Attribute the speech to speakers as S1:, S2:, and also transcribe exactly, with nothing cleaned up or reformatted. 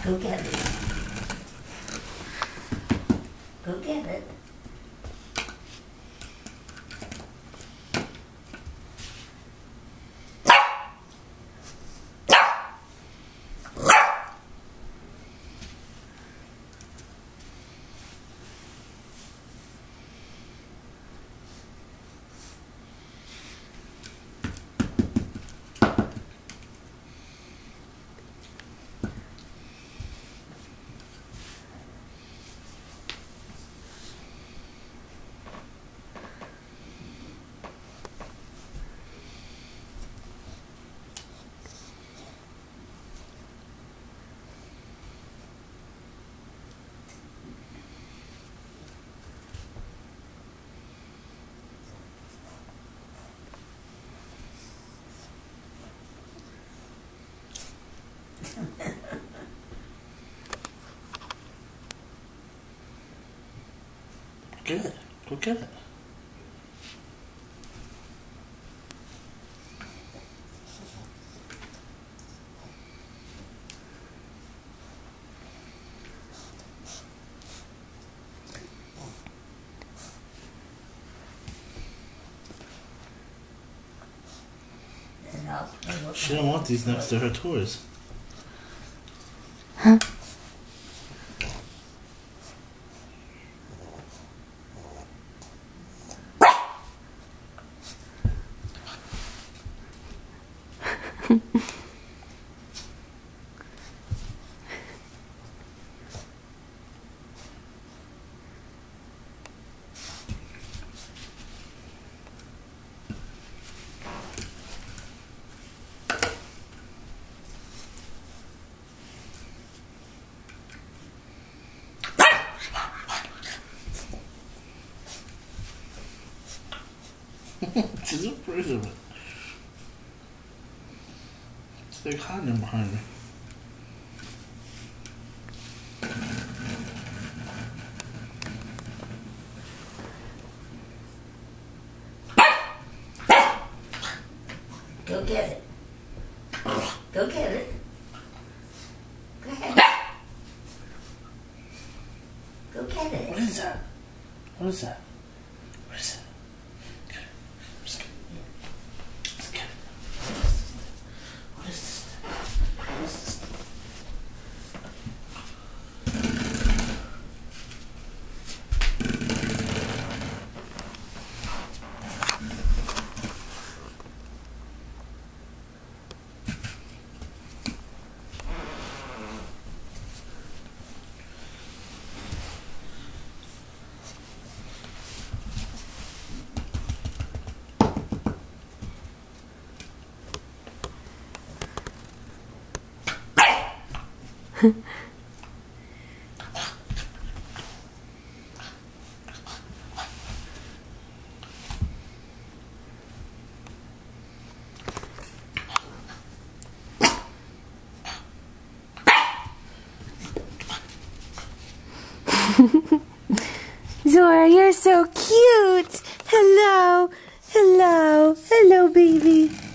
S1: Go get it. Go get it.
S2: Good. Go get it. She don't want these next to her toys.
S3: Huh?
S2: She's afraid of it. It's like hiding behind her.
S1: Go get it. Go get it. Go ahead. Go get it.
S2: What is that? What is that? What is that?
S3: Zora, you're so cute. Hello, hello, hello, baby.